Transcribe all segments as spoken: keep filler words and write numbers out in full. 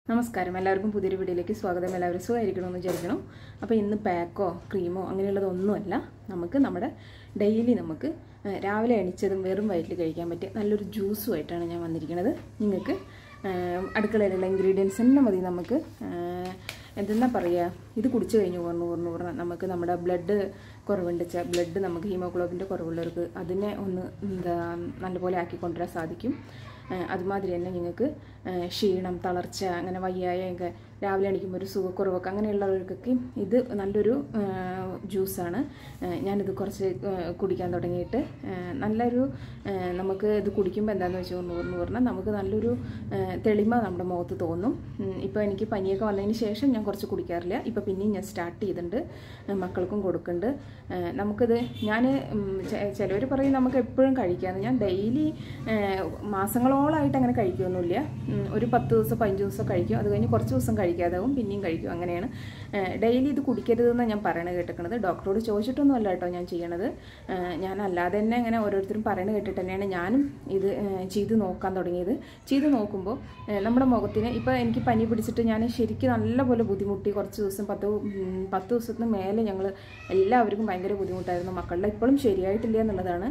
നമസ്കാരം എല്ലാവർക്കും പുതിയൊരു വീഡിയോയിലേക്ക് സ്വാഗതം. എല്ലാവരും സുഖമായിരിക്കണമെന്ന് വിചാരിക്കണം. അപ്പോൾ ഇന്ന് പാക്കോ ക്രീമോ അങ്ങനെയുള്ളതൊന്നുമല്ല, നമുക്ക് നമ്മുടെ ഡെയിലി നമുക്ക് രാവിലെ എണീച്ചതും വെറും വയറ്റിൽ കഴിക്കാൻ പറ്റിയ നല്ലൊരു ജ്യൂസുമായിട്ടാണ് ഞാൻ വന്നിരിക്കുന്നത്. നിങ്ങൾക്ക് അടുക്കളയിലുള്ള ഇൻഗ്രീഡിയൻസ് തന്നെ മതി. നമുക്ക് എന്തെന്നാ പറയുക, ഇത് കുടിച്ചു കഴിഞ്ഞു പറഞ്ഞു പറഞ്ഞു പറഞ്ഞാൽ നമുക്ക് നമ്മുടെ ബ്ലഡ് കുറവുണ്ട് വെച്ചാൽ ബ്ലഡ് നമുക്ക് ഹീമോഗ്ലോബിൻ്റെ കുറവുള്ളവർക്ക് അതിനെ ഒന്ന് എന്താ നല്ലപോലെ ആക്കിക്കൊണ്ടുവരാൻ സാധിക്കും. അതുമാതിരി തന്നെ നിങ്ങൾക്ക് ക്ഷീണം, തളർച്ച, അങ്ങനെ വയ്യായൊക്കെ രാവിലെ എണീക്കുമ്പോൾ ഒരു സുഖക്കുറവൊക്കെ അങ്ങനെയുള്ളവർക്കൊക്കെ ഇത് നല്ലൊരു ജ്യൂസാണ്. ഞാനിത് കുറച്ച് കുടിക്കാൻ തുടങ്ങിയിട്ട് നല്ലൊരു നമുക്ക് ഇത് കുടിക്കുമ്പോൾ എന്താണെന്ന് വെച്ചാൽ എന്ന് പറഞ്ഞാൽ നമുക്ക് നല്ലൊരു തെളിമ നമ്മുടെ മുഖത്ത് തോന്നും. ഇപ്പോൾ എനിക്ക് പനിയൊക്കെ വന്നതിന് ശേഷം ഞാൻ കുറച്ച് കുടിക്കാറില്ല. ഇപ്പോൾ പിന്നെയും ഞാൻ സ്റ്റാർട്ട് ചെയ്തിട്ടുണ്ട്, മക്കൾക്കും കൊടുക്കുന്നുണ്ട്. നമുക്കിത് ഞാൻ ചിലവർ പറയും നമുക്ക് എപ്പോഴും കഴിക്കാമെന്ന്. ഞാൻ ഡെയിലി മാസങ്ങളോളമായിട്ട് അങ്ങനെ കഴിക്കുമൊന്നുമില്ല. ഒരു പത്ത് ദിവസം പതിനഞ്ച് ദിവസം കഴിക്കും, അത് കഴിഞ്ഞ് കുറച്ച് ദിവസം കഴിക്കാതാവും, പിന്നെയും കഴിക്കും. അങ്ങനെയാണ്. ഡെയിലി ഇത് കുടിക്കരുതെന്ന് ഞാൻ പറയണത് കേട്ടിരിക്കുന്നത്. ഡോക്ടറോട് ചോദിച്ചിട്ടൊന്നും അല്ല കേട്ടോ ഞാൻ ചെയ്യണത്. ഞാൻ അല്ലാതെ തന്നെ അങ്ങനെ ഓരോരുത്തരും പറയണത് കേട്ടിട്ട് തന്നെയാണ് ഞാനും ഇത് ചെയ്ത് നോക്കാൻ തുടങ്ങിയത്. ചെയ്ത് നോക്കുമ്പോൾ നമ്മുടെ മുഖത്തിന് ഇപ്പോൾ എനിക്ക് പനി പിടിച്ചിട്ട് ഞാൻ ശരിക്കും നല്ലപോലെ ബുദ്ധിമുട്ടി. കുറച്ച് ദിവസം പത്ത് പത്ത് ദിവസത്തിന് മേലെ ഞങ്ങൾ എല്ലാവർക്കും ഭയങ്കര ബുദ്ധിമുട്ടായിരുന്നു. മക്കളുടെ ഇപ്പോഴും ശരിയായിട്ടില്ല എന്നുള്ളതാണ്.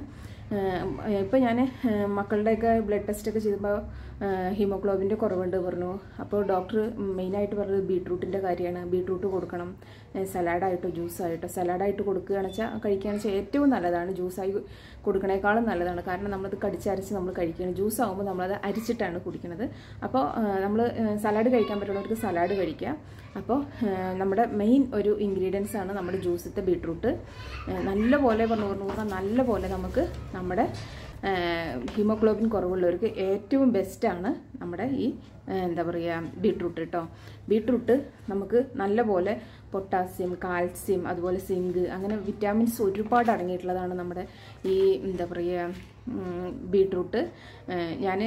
ഇപ്പോൾ ഞാൻ മക്കളുടെയൊക്കെ ബ്ലഡ് ടെസ്റ്റൊക്കെ ചെയ്തപ്പോൾ ഹീമോഗ്ലോബിൻ്റെ കുറവുണ്ട് പറഞ്ഞു. അപ്പോൾ ഡോക്ടർ മെയിനായിട്ട് പറഞ്ഞത് ബീട്രൂട്ടിൻ്റെ കാര്യമാണ്. ബീട്രൂട്ട് കൊടുക്കണം, സലാഡായിട്ടോ ജ്യൂസായിട്ടോ. സലാഡായിട്ട് കൊടുക്കുകയാണെന്ന് വെച്ചാൽ കഴിക്കുകയാണെന്ന് വെച്ചാൽ ഏറ്റവും നല്ലതാണ്. ജ്യൂസായി കൊടുക്കണേക്കാളും നല്ലതാണ്. കാരണം നമ്മളത് കടിച്ചരച്ച് നമ്മൾ കഴിക്കുകയാണ്. ജ്യൂസ് ആകുമ്പോൾ നമ്മളത് അരിച്ചിട്ടാണ് കുടിക്കുന്നത്. അപ്പോൾ നമ്മൾ സലാഡ് കഴിക്കാൻ പറ്റുന്നവർക്ക് സലാഡ് കഴിക്കുക. അപ്പോൾ നമ്മുടെ മെയിൻ ഒരു ഇൻഗ്രീഡിയൻസ് ആണ് നമ്മുടെ ജ്യൂസിലത്തെ ബീട്രൂട്ട്. നല്ല പോലെ പറഞ്ഞു പറഞ്ഞു പറഞ്ഞാൽ നല്ല പോലെ നമുക്ക് നമ്മുടെ ഹീമോഗ്ലോബിൻ കുറവുള്ളവർക്ക് ഏറ്റവും ബെസ്റ്റാണ് നമ്മുടെ ഈ എന്താ പറയുക ബീട്രൂട്ട് കേട്ടോ. ബീട്രൂട്ട് നമുക്ക് നല്ല പോലെ പൊട്ടാസ്യം, കാൽസ്യം, അതുപോലെ സിങ്ക്, അങ്ങനെ വിറ്റാമിൻസ് ഒരുപാട് അടങ്ങിയിട്ടുള്ളതാണ് നമ്മുടെ ഈ എന്താ പറയുക ബീട്രൂട്ട്. ഞാൻ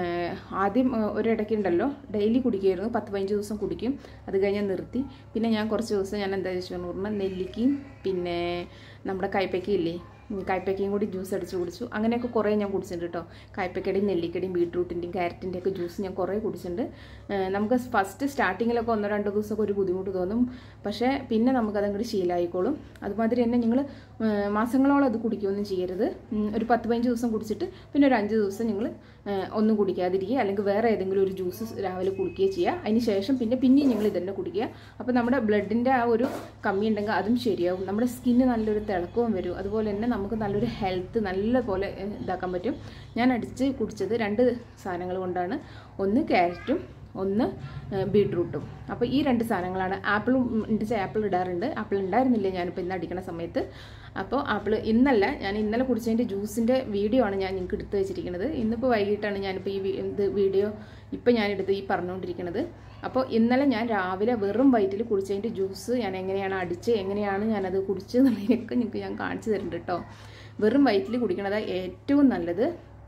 ആദ്യം ഒരിടയ്ക്ക് ഉണ്ടല്ലോ ഡെയിലി കുടിക്കുമായിരുന്നു, പത്ത് പതിനഞ്ച് ദിവസം കുടിക്കും. അത് കഴിഞ്ഞാൽ നിർത്തി. പിന്നെ ഞാൻ കുറച്ച് ദിവസം ഞാൻ എന്താ വെച്ചാൽ പറഞ്ഞാൽ നെല്ലിക്കയും പിന്നെ നമ്മുടെ കൈപ്പയ്ക്കയില്ലേ, കൈപ്പയ്ക്കയും കൂടി ജ്യൂസ് അടിച്ച് കുടിച്ചു. അങ്ങനെയൊക്കെ കുറേ ഞാൻ കുടിച്ചിട്ടുണ്ട് കേട്ടോ. കൈപ്പയ്ക്കയുടെയും നെല്ലിക്കയുടെയും ബീട്രൂട്ടിൻ്റെയും ക്യാരറ്റിൻ്റെ ഒക്കെ ജ്യൂസ് ഞാൻ കുറേ കുടിച്ചിട്ടുണ്ട്. നമുക്ക് ഫസ്റ്റ് സ്റ്റാർട്ടിങ്ങിലൊക്കെ ഒന്നോ രണ്ടോ ദിവസമൊക്കെ ഒരു ബുദ്ധിമുട്ട് തോന്നും, പക്ഷേ പിന്നെ നമുക്കതങ്ങോട്ട് ശീലമായിക്കോളും. അതുമാതിരി തന്നെ നിങ്ങൾ മാസങ്ങളോളം അത് കുടിക്കുകയൊന്നും ചെയ്യരുത്. ഒരു പത്ത് പതിനഞ്ച് ദിവസം കുടിച്ചിട്ട് പിന്നെ ഒരു അഞ്ച് ദിവസം നിങ്ങൾ ഒന്നും കുടിക്കാതിരിക്കുക, അല്ലെങ്കിൽ വേറെ ഏതെങ്കിലും ഒരു ജ്യൂസ് രാവിലെ കുടിക്കുകയോ ചെയ്യുക. അതിന് ശേഷം പിന്നെ പിന്നെയും നിങ്ങൾ ഇതന്നെ കുടിക്കുക. അപ്പോൾ നമ്മുടെ ബ്ലഡിൻ്റെ ആ ഒരു കമ്മി ഉണ്ടെങ്കിൽ അതും ശരിയാവും. നമ്മുടെ സ്കിന്ന് നല്ലൊരു തിളക്കവും വരും. അതുപോലെ തന്നെ നമുക്ക് നല്ലൊരു ഹെൽത്ത് നല്ല പോലെ ഇതാക്കാൻ പറ്റും. ഞാൻ അടിച്ച് കുടിച്ചത് രണ്ട് സാധനങ്ങൾ കൊണ്ടാണ്. ഒന്ന് ക്യാരറ്റും ഒന്ന് ബീട്രൂട്ടും. അപ്പോൾ ഈ രണ്ട് സാധനങ്ങളാണ്. ആപ്പിളും ഉണ്ട്, ആപ്പിൾ ഇടാറുണ്ട്. ആപ്പിൾ ഉണ്ടായിരുന്നില്ല ഞാനിപ്പോൾ ഇന്ന് അടിക്കണ സമയത്ത്. അപ്പോൾ ആപ്പിൾ ഇന്നല്ല, ഞാൻ ഇന്നലെ കുടിച്ചതിൻ്റെ ജ്യൂസിൻ്റെ വീഡിയോ ആണ് ഞാൻ നിങ്ങൾക്ക് എടുത്ത് വെച്ചിരിക്കുന്നത്. ഇന്നിപ്പോൾ വൈകിട്ടാണ് ഞാനിപ്പോൾ ഈ ഇത് വീഡിയോ ഇപ്പം ഞാനെടുത്ത് ഈ പറഞ്ഞുകൊണ്ടിരിക്കുന്നത്. അപ്പോൾ ഇന്നലെ ഞാൻ രാവിലെ വെറും വയറ്റിൽ കുടിച്ചതിൻ്റെ ജ്യൂസ് ഞാൻ എങ്ങനെയാണ് അടിച്ച് എങ്ങനെയാണ് ഞാനത് കുടിച്ചതെന്നുള്ളതിനൊക്കെ നിങ്ങൾക്ക് ഞാൻ കാണിച്ചു തരുന്നുണ്ട് കേട്ടോ. വെറും വയറ്റിൽ കുടിക്കണതാണ് ഏറ്റവും നല്ലത്.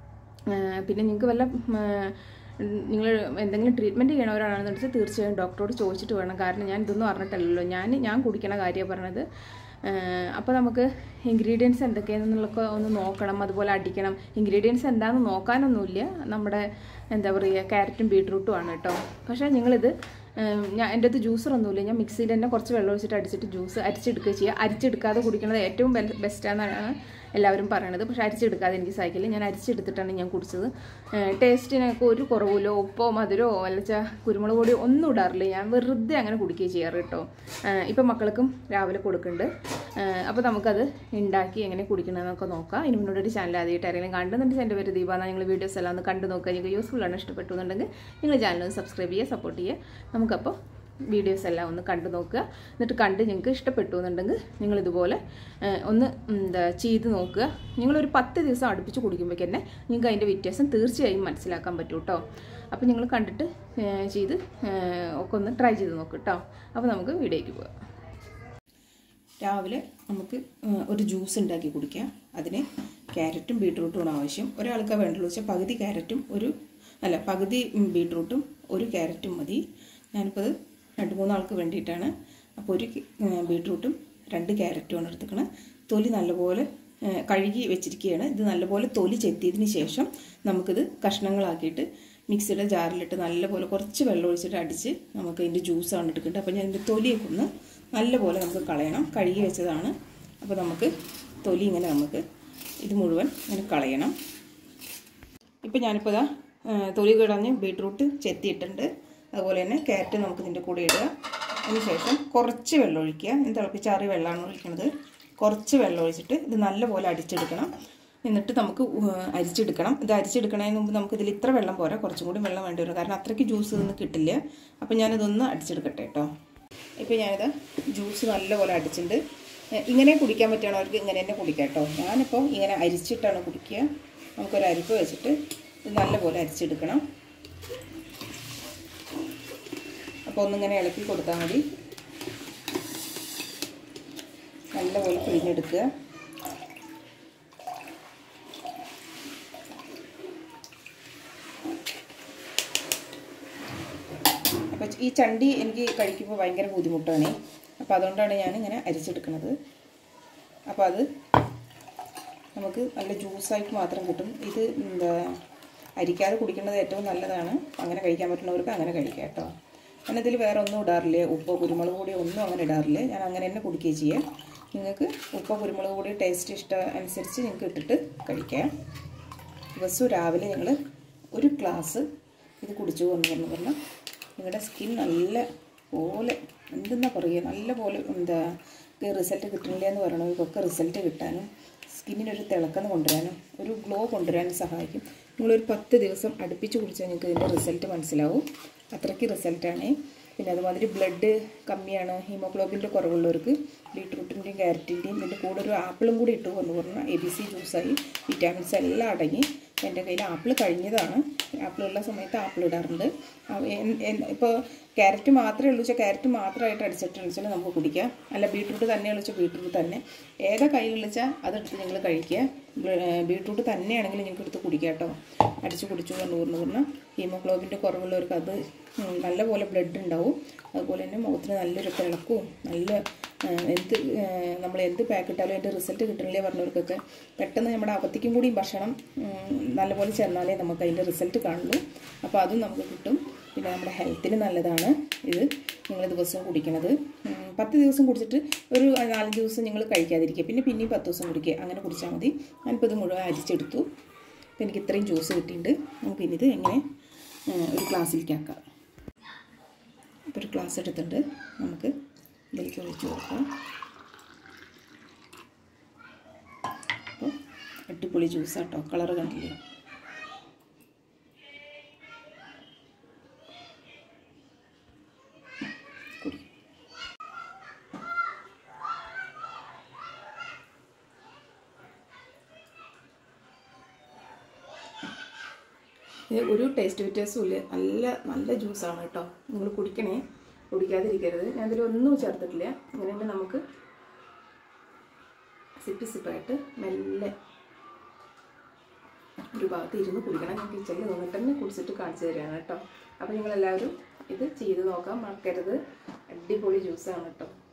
പിന്നെ നിങ്ങൾക്ക് വല്ല നിങ്ങൾ എന്തെങ്കിലും ട്രീറ്റ്മെൻറ്റ് ചെയ്യണവരാണെന്ന് വെച്ചാൽ തീർച്ചയായും ഡോക്ടറോട് ചോദിച്ചിട്ട് വേണം. കാരണം ഞാൻ ഇതൊന്നും അറിഞ്ഞിട്ടല്ലല്ലോ, ഞാൻ ഞാൻ കുടിക്കണ കാര്യമാണ് പറഞ്ഞത്. അപ്പോൾ നമുക്ക് ഇൻഗ്രീഡിയൻസ് എന്തൊക്കെയാണെന്നുള്ളതൊക്കെ ഒന്ന് നോക്കണം, അതുപോലെ അടിക്കണം. ഇൻഗ്രീഡിയൻസ് എന്താണെന്ന് നോക്കാനൊന്നുമില്ല, നമ്മുടെ എന്താ പറയുക ക്യാരറ്റും ബീട്രൂട്ടും ആണ് കേട്ടോ. പക്ഷേ നിങ്ങളിത് ഞാൻ എൻ്റെ അടുത്ത് ജ്യൂസറൊന്നുമില്ല, ഞാൻ മിക്സിയിൽ തന്നെ കുറച്ച് വെള്ളം ഒഴിച്ചിട്ട് അടിച്ചിട്ട് ജ്യൂസ് അരിച്ചെടുക്കുക ചെയ്യുക. അരിച്ചെടുക്കാതെ കുടിക്കുന്നത് ഏറ്റവും ബെസ്റ്റാണെന്നാണ് എല്ലാവരും പറയണത്. പക്ഷേ അരിച്ചെടുക്കാതെ എനിക്ക് സഹിക്കില്ല. ഞാൻ അരിച്ചെടുത്തിട്ടാണ് ഞാൻ കുടിച്ചത്. ടേസ്റ്റിനൊക്കെ ഒരു കുറവില്ലോ, ഉപ്പോ മധുരമോ അല്ലച്ചാൽ കുരുമുളക് പൊടിയോ ഒന്നും ഇടാറില്ല. ഞാൻ വെറുതെ അങ്ങനെ കുടിക്കുകയും ചെയ്യാറ് കേട്ടോ. ഇപ്പം മക്കൾക്കും രാവിലെ കൊടുക്കുന്നുണ്ട്. അപ്പോൾ നമുക്കത് ഉണ്ടാക്കി എങ്ങനെ കുടിക്കണമെന്നൊക്കെ നോക്കാം. ഇനി മുന്നോട്ട് ഒരു ചാനൽ ആദ്യമായിട്ട് ആരെങ്കിലും കണ്ടെന്നുണ്ടെങ്കിൽ എൻ്റെ പേര് ദീപ. നിങ്ങൾ വീഡിയോസ് എല്ലാം ഒന്ന് കണ്ടു നോക്കുക. നിങ്ങൾക്ക് യൂസ്ഫുൾ ആണ്, ഇഷ്ടപ്പെട്ടു എന്നുണ്ടെങ്കിൽ നിങ്ങൾ ചാനലൊന്ന് സബ്സ്ക്രൈബ് ചെയ്യുക, സപ്പോർട്ട് ചെയ്യുക. നമുക്കപ്പോൾ വീഡിയോസ് എല്ലാം ഒന്ന് കണ്ടു നോക്കുക. എന്നിട്ട് കണ്ട് നിങ്ങൾക്ക് ഇഷ്ടപ്പെട്ടു എന്നുണ്ടെങ്കിൽ നിങ്ങളിതുപോലെ ഒന്ന് എന്താ ചെയ്ത് നോക്കുക. നിങ്ങളൊരു പത്ത് ദിവസം അടുപ്പിച്ച് കുടിക്കുമ്പോഴേക്ക് തന്നെ നിങ്ങൾക്ക് അതിൻ്റെ വ്യത്യാസം തീർച്ചയായും മനസ്സിലാക്കാൻ പറ്റും കേട്ടോ. അപ്പോൾ നിങ്ങൾ കണ്ടിട്ട് ചെയ്ത് ഒക്കെ ഒന്ന് ട്രൈ ചെയ്ത് നോക്കുക കേട്ടോ. അപ്പോൾ നമുക്ക് വീഡിയോയ്ക്ക് പോകാം. രാവിലെ നമുക്ക് ഒരു ജ്യൂസ് ഉണ്ടാക്കി കുടിക്കാം. അതിന് ക്യാരറ്റും ബീട്രൂട്ടുമാണ് ആവശ്യം. ഒരാൾക്ക് വേണ്ടുള്ളൂ വെച്ചാൽ പകുതി ക്യാരറ്റും ഒരു അല്ല പകുതി ബീട്രൂട്ടും ഒരു ക്യാരറ്റും മതി. ഞാനിപ്പോൾ രണ്ട് മൂന്നാൾക്ക് വേണ്ടിയിട്ടാണ്. അപ്പോൾ ഒരു ബീട്രൂട്ടും രണ്ട് ക്യാരറ്റുമാണ് എടുത്തുക്കണം. തൊലി നല്ലപോലെ കഴുകി വെച്ചിരിക്കുകയാണ്. ഇത് നല്ലപോലെ തൊലി ചെത്തിയതിന് ശേഷം നമുക്കിത് കഷ്ണങ്ങളാക്കിയിട്ട് മിക്സിയുടെ ജാറിലിട്ട് നല്ലപോലെ കുറച്ച് വെള്ളം ഒഴിച്ചിട്ട് അടിച്ച് നമുക്ക് ഇതിൻ്റെ ജ്യൂസാണ് എടുക്കേണ്ടത്. അപ്പോൾ ഞാൻ ഇതിൻ്റെ തൊലിയൊക്കെ ഒന്ന് നല്ലപോലെ നമുക്ക് കളയണം. കഴുകി വെച്ചതാണ്. അപ്പോൾ നമുക്ക് തൊലി ഇങ്ങനെ നമുക്ക് ഇത് മുഴുവൻ ഇങ്ങനെ കളയണം. ഇപ്പോൾ ഞാനിപ്പോൾ ഇതാ തൊലി കളഞ്ഞ് ബീട്രൂട്ട് ചെത്തിയിട്ടുണ്ട്. അതുപോലെ തന്നെ ക്യാരറ്റ് നമുക്ക് ഇതിൻ്റെ കൂടെ ഇടുക. അതിനുശേഷം കുറച്ച് വെള്ളം ഒഴിക്കുക. ഇത് തിളപ്പിച്ചാറിയ വെള്ളമാണ് ഒഴിക്കുന്നത്. കുറച്ച് വെള്ളം ഒഴിച്ചിട്ട് ഇത് നല്ലപോലെ അടിച്ചെടുക്കണം. എന്നിട്ട് നമുക്ക് അരിച്ചെടുക്കണം. ഇത് അരിച്ചെടുക്കുന്നതിന് മുമ്പ് നമുക്ക് ഇതിൽ ഇത്ര വെള്ളം പോരാ, കുറച്ചും കൂടി വെള്ളം വേണ്ടി വരും. കാരണം അത്രയ്ക്ക് ജ്യൂസ് ഇതൊന്നും കിട്ടില്ല. അപ്പോൾ ഞാനിതൊന്ന് അടിച്ചെടുക്കട്ടെ കേട്ടോ. ഇപ്പോൾ ഞാനിത് ജ്യൂസ് നല്ലപോലെ അടിച്ചിട്ടുണ്ട്. ഇങ്ങനെ കുടിക്കാൻ പറ്റുകയാണവർക്ക് ഇങ്ങനെ തന്നെ കുടിക്കാം കേട്ടോ. ഞാനിപ്പോൾ ഇങ്ങനെ അരിച്ചിട്ടാണ് കുടിക്കുക. നമുക്കൊരു അരിപ്പ് വെച്ചിട്ട് ഇത് നല്ലപോലെ അരിച്ചെടുക്കണം. അപ്പോൾ ഒന്നിങ്ങനെ ഇളക്കി കൊടുത്താൽ മതി. നല്ലപോലെ പിഴിഞ്ഞെടുക്കുക. അപ്പോൾ ഈ ചണ്ടി എനിക്ക് കഴിക്കുമ്പോൾ ഭയങ്കര ബുദ്ധിമുട്ടാണ്. അപ്പോൾ അതുകൊണ്ടാണ് ഞാനിങ്ങനെ അരിച്ചെടുക്കുന്നത്. അപ്പോൾ അത് നമുക്ക് നല്ല ജ്യൂസായിട്ട് മാത്രം കിട്ടും. ഇത് എന്താ അരിക്കാതെ കുടിക്കുന്നത് ഏറ്റവും നല്ലതാണ്. അങ്ങനെ കഴിക്കാൻ പറ്റുന്നവർക്ക് അങ്ങനെ കഴിക്കാം കേട്ടോ. ഞാനതിൽ വേറെ ഒന്നും ഇടാറില്ല. ഉപ്പോ കുരുമുളക് പൊടിയോ ഒന്നും അങ്ങനെ ഇടാറില്ല. ഞാൻ അങ്ങനെ തന്നെ കുടിക്കുകയും ചെയ്യാം. നിങ്ങൾക്ക് ഉപ്പോ കുരുമുളക് പൊടി ടേസ്റ്റ് ഇഷ്ടം അനുസരിച്ച് നിങ്ങൾക്ക് ഇട്ടിട്ട് കഴിക്കാം. ദിവസവും രാവിലെ നിങ്ങൾ ഒരു ഗ്ലാസ് ഇത് കുടിച്ചു എന്ന് പറഞ്ഞു പറഞ്ഞാൽ നിങ്ങളുടെ സ്കിൻ നല്ല പോലെ എന്തെന്നാ പറയുക, നല്ല പോലെ എന്താ റിസൾട്ട് കിട്ടുന്നില്ല എന്ന് പറയണവർക്കൊക്കെ റിസൾട്ട് കിട്ടാനും സ്കിന്നിനൊരു തിളക്കം കൊണ്ടുവരാനും ഒരു ഗ്ലോ കൊണ്ടുവരാനും സഹായിക്കും. നിങ്ങളൊരു പത്ത് ദിവസം അടുപ്പിച്ച് കുടിച്ചാൽ നിങ്ങൾക്ക് ഇതിൻ്റെ റിസൾട്ട് മനസ്സിലാവും. അത്രയ്ക്ക് റിസൾട്ടാണ്. പിന്നെ അതുമാതിരി ബ്ലഡ് കമ്മിയാണ്, ഹീമോഗ്ലോബിൻ്റെ കുറവുള്ളവർക്ക് ബീട്രൂട്ടിൻ്റെയും ക്യാരറ്റിൻ്റെയും ഇതിൻ്റെ കൂടെ ഒരു ആപ്പിളും കൂടി ഇട്ടു എന്ന് പറഞ്ഞാൽ എ ബി സി ജ്യൂസായി. വിറ്റാമിൻസ് എല്ലാം അടങ്ങി. എൻ്റെ കയ്യിൽ ആപ്പിൾ കഴിഞ്ഞതാണ്. ആപ്പിളുള്ള സമയത്ത് ആപ്പിൾ ഇടാറുണ്ട്. ഇപ്പോൾ ക്യാരറ്റ് മാത്രമേ ഉള്ളൂ വെച്ചാൽ ക്യാരറ്റ് മാത്രമായിട്ട് അടിച്ചിട്ട് വെച്ചാൽ നമുക്ക് കുടിക്കാം. അല്ല ബീട്രൂട്ട് തന്നെ ഉള്ളിച്ചാൽ ബീട്രൂട്ട് തന്നെ ഏതാ കയ്യിലുള്ളിച്ചാൽ അതെടുത്ത് നിങ്ങൾ കഴിക്കുക. ബീട്രൂട്ട് തന്നെയാണെങ്കിൽ നിങ്ങൾക്ക് എടുത്ത് കുടിക്കുക കേട്ടോ. അടിച്ച് കുടിച്ചു എന്ന് പറഞ്ഞു പറഞ്ഞാൽ ഹീമോഗ്ലോബിൻ്റെ കുറവുള്ളവർക്ക് അത് നല്ലപോലെ ബ്ലഡ് ഉണ്ടാവും. അതുപോലെ തന്നെ മുഖത്തിന് നല്ലൊരു തിളക്കവും നല്ല എന്ത് നമ്മൾ എന്ത് പാക്ക് ഇട്ടാലും അതിൻ്റെ റിസൾട്ട് കിട്ടണില്ലേ പറഞ്ഞവർക്കൊക്കെ പെട്ടെന്ന് നമ്മുടെ അകത്തേക്കും കൂടി ഭക്ഷണം നല്ലപോലെ ചെന്നാലേ നമുക്ക് അതിൻ്റെ റിസൾട്ട് കാണുള്ളൂ. അപ്പോൾ അതും നമുക്ക് കിട്ടും. പിന്നെ നമ്മുടെ ഹെൽത്തിന് നല്ലതാണ് ഇത് നിങ്ങൾ ദിവസവും കുടിക്കണത്. പത്ത് ദിവസം കുടിച്ചിട്ട് ഒരു നാലഞ്ച് ദിവസം നിങ്ങൾ കഴിക്കാതിരിക്കുക. പിന്നെ പിന്നെയും പത്ത് ദിവസം കുടിക്കുക. അങ്ങനെ കുടിച്ചാൽ മതി. ഞാനിപ്പോൾ ഇത് മുഴുവൻ അരിച്ചെടുത്തു. അപ്പോൾ എനിക്ക് ഇത്രയും ജ്യൂസ് കിട്ടിയിട്ടുണ്ട്. നമുക്കിനി ഇത് എങ്ങനെ ഒരു ഗ്ലാസ്സിലേക്ക് ആക്കാം. ഇപ്പോൾ ഒരു ഗ്ലാസ് എടുത്തിട്ട് നമുക്ക് ഇതിലേക്ക് ഒഴിച്ച് കൊടുക്കാം. അപ്പോൾ അടിപൊളി ജ്യൂസാട്ടോ. കളറ് കണ്ടില്ലേ? കുടി. ഇത് ഒരു ടേസ്റ്റ് വ്യത്യാസവും ഇല്ല. നല്ല നല്ല ജ്യൂസാണ് കേട്ടോ. നിങ്ങൾ കുടിക്കണേ, കുടിക്കാതിരിക്കരുത്. ഞാൻ ഇതിൽ ഒന്നും ചേർത്തിട്ടില്ല. അങ്ങനെ തന്നെ നമുക്ക് സിപ്പ് സിപ്പായിട്ട് മെല്ലെ ഒരു ഭാഗത്ത് ഇരുന്ന് കുടിക്കണം. ഞാൻ കിച്ചണിൽ നിന്നിട്ട് തന്നെ കുടിച്ചിട്ട് കാണിച്ചു തരികയാണ് കേട്ടോ. അപ്പോൾ നിങ്ങളെല്ലാവരും ഇത് ചെയ്ത് നോക്കാൻ മറക്കരുത്. അടിപൊളി ജ്യൂസാണ് കേട്ടോ.